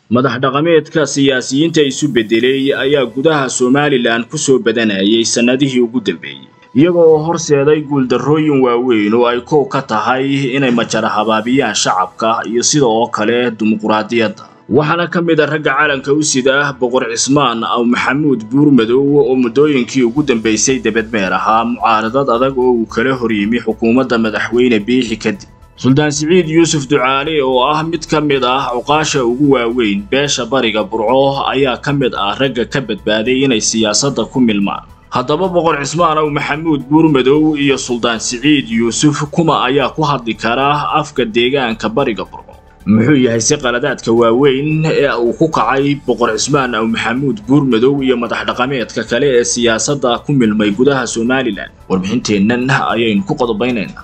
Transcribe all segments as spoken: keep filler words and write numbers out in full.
madax dhaqameedka siyaasiyiinta isu bedelay ayaa gudaha Somaliland ku soo badanayay sanadihii ugu dambeeyay iyagoo horseeday guuldarrooyin waaweyn oo ay koow ka tahay inay majara habaabiyaan shacabka iyo sidoo kale dimuqraadiyadda waxaana ka mid ah ragga calanka u sida boqor Cismaan aw Maxamuud Buurmadow oo muddooyinkii ugu dambeysay debadmeer ahaa mucaaradad adag oo uu kala horyimi xukuumadda madaxweyne Biixi kadib Suldaan Siciid Yuusuf Ducaale oo ah mid ka mid ah uqaasha ugu waaweyn beesha bariga Burco ayaa ka mid ah ragga ka badbaaday inay siyaasadda ku milmaan haddaba boqor Cismaan aw Maxamuud Buurmadow iyo Suldaan Siciid Yuusuf kuma ayaa ku hadli kara afka deegaanka bariga Burco muxuu yahay si qaladaadka waaweyn ee uu ku kacay boqor Cismaan aw Maxamuud Buurmadow iyo madax dhaqameedka kale ee siyaasadda ku milmay gudaha Somaliland warbixinteennan ayaynu ku qodobaynayna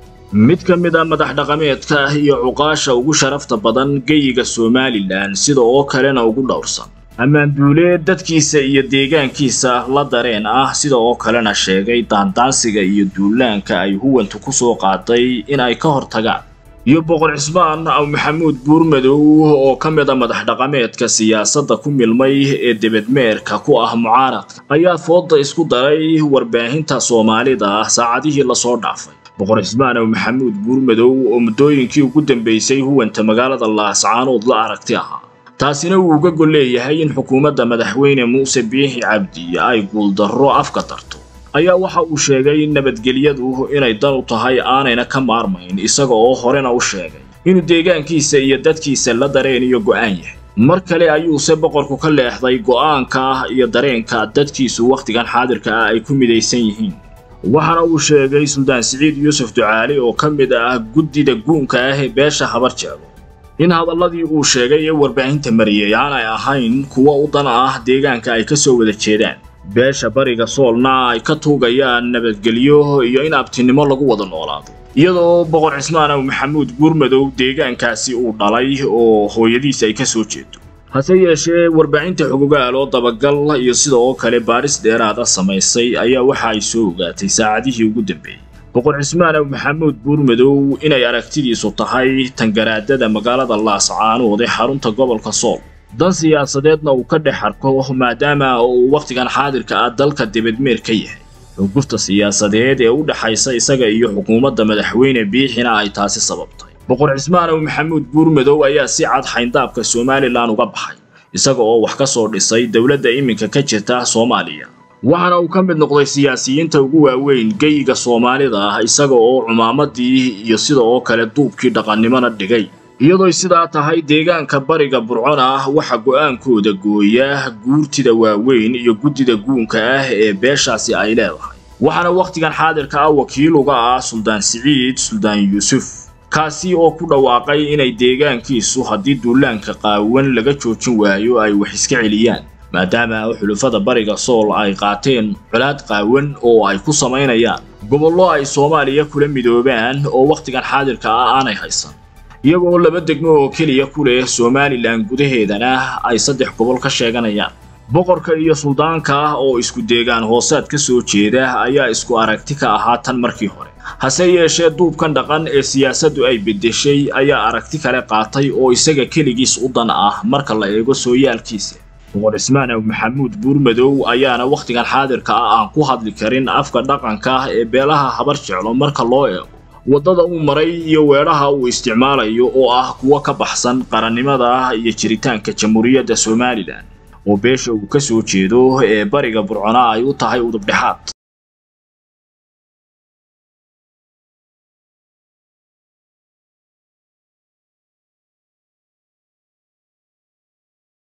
mid ka mid ah madax dhaqameedka iyo uqaasha ugu sharafta badan geeyiga Somaliland sida oo kalena ugu dhowrsan amaan duule dadkiisa iyo deegaankiisa la dareen ah sida oo kalena sheegay daandaansiga iyo duulaanka ay huwantu ku soo qaaday in ay ka hortagaan iyo boqor Cismaan aw Maxamuud Buurmadow oo ka mid ah madax dhaqameedka siyaasadda ku milmay ee debadmeerka ku ah mucaarad ayaa fooda isku daray warbaahinta Soomaalida saacadihii la soo dhaafay boqor Cismaan aw Maxamuud Buurmadow oo muddooyinkii ugu dambeysay huwanta magaalada Laascaanood la aragti ahaa taasina uu uga gol leeyahay in xukuumadda madaxweyne Muuse Biixi Cabdi ay guuldarro afka tarto ayaa waxa uu sheegay in nabadgelyadu inay dan u tahay aanayna ka maarmayn isaga oo horena u sheegay inuu deegaankiisa iyo dadkiisa la dareen iyo go'aan yahay mar kale ayuu se boqorku ka leexday go'aanka iyo dareenka dadkiisu waqtigan xaadirka ah ay ku midaysan yihiin waxaana uu sheegay Suldaan Siciid Yuusuf Ducaale oo ka mid ah guddida guunka ah ee beesha habar jeego in hadalladii uu sheegay ee warbaahinta mariyay aanay ahayn kuwa u dan ah deegaanka ay ka soo wada jeedaan beesha bariga Soolna ay ka tuugayaan nabadgelyo iyo in abtinimo lagu wada noolaado iyadoo boqor Cismaan aw Maxamuud Buurmadow deegaankaasi uu dhalay oo hooyadiisa ay ka soo jeedo hase yeeshee warbaahinta xogogaal oo dabagal iyo sidoo kale baaris dheeraad ah samaysay ayaa waxa ay soo ogaatay saacadihii ugu dambeeyay boqor Cismaan aw Maxamuud Buurmadow inay aragtidiisu tahay tangaraadada magaalada Laascaanood ee xarunta gobolka Sool dan siyaasadeedna uu ka dhex arko maadaama uu waqtigan xaadirka ah dalka dibadmeer ka yahay xogurta siyaasadeed ee u dhaxaysa isaga iyo xukuumadda madaxweyne Biixina ay taasi sababtay boqor Cismaan aw Maxamuud Buurmadow ayaa si cad xayndaabka Somaliland uga baxay isaga oo wax ka soo dhisay dawladda iminka ka jirta Soomaaliya waxaana uu ka mid noqday siyaasiyiinta ugu waaweyn geeyiga Soomaalida isaga oo cumaamadii iyo sidoo kale duubkii dhaqannimada dhigay iyadoo sidaa tahay deegaanka bariga Burcona waxa go'aankooda gooya guurtida waaweyn iyo guddida guunka ah ee beeshaasi ay leedahay waxaana waqtigan xaadirka ah wakiil uga ah Suldaan Siciid Suldaan Yuusuf kaasi oo ku dhawaaqay inay deegaankiisu haddii duulaanka qaawan laga joojin waayo ay wax iska celiyaan maadaama xulufada bariga Sool ay qaateen culaad qaawan oo ay ku sameynayaan gobollo ay Soomaaliya kula midoobaan oo waqtigan xaadirka ah aanay haysan iyagoo laba degmo oo kaliya ku leh Somaliland gudaheedana ay saddex gobol ka sheeganayaan boqorka iyo suldaanka oo isku deegaan hoosaad ka soo jeeda ayaa isku aragti ka ahaa tan markii hore hase yeeshee duubkan dhaqan ee siyaasaddu ay bedeshay ayaa aragti kale qaatay oo isaga kaligiis u dan ah marka la eego sooyaalkiisa boqor Cismaan aw Maxamuud Buurmadow ayaana waqtigan xaadirka ah aan ku hadli karin afka dhaqanka ee beelaha habar jeclo marka loo eego wadada uu maray iyo weeraha uu isticmaalayo oo ah kuwa ka baxsan qarannimada iyo jiritaanka jamhuuriyadda Somaliland oo beesha uu ka soo jeedo ee bariga Burcona ay u tahay udub dhexaad